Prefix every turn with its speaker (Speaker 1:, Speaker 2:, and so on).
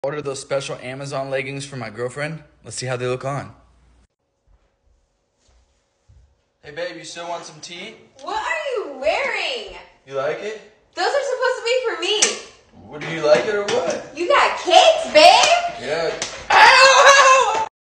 Speaker 1: Ordered those special Amazon leggings for my girlfriend. Let's see how they look on. Hey babe, you still want some tea?
Speaker 2: What are you wearing?
Speaker 1: You like it?
Speaker 2: Those are supposed to be for me.
Speaker 1: What, do you like it or what?